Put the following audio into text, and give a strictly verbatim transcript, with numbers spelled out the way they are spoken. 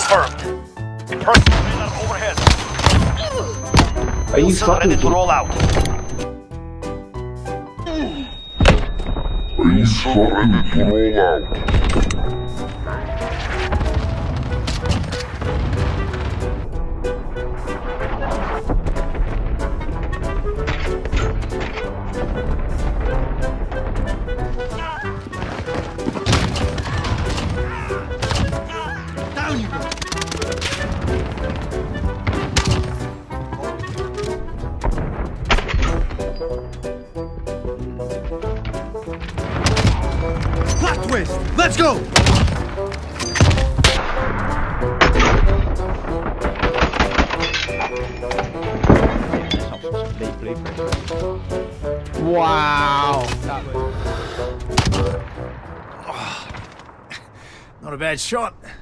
confirmed. Personal radar overhead. Are you Wilson fucking ready to roll out. Are you ready to roll out? Down you go. Plot twist. Let's go. Wow. Not a bad shot.